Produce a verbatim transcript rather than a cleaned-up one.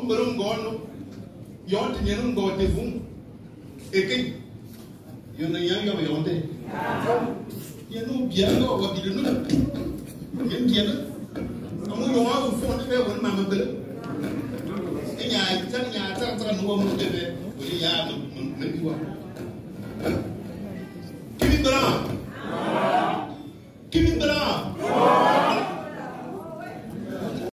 ông bữa ông gõ nó gió thì nhớ ông gõ thì vung ê kinh giờ này nhớ cho mày ổn thế nhớ nó biển nó và bị nó nhớ biển nó ông muốn dùng áo phun nó phải vẫn mà mình tự cái nhà chắc nhà chắc chắc nó mua một cái về bây giờ mình mình mình đi qua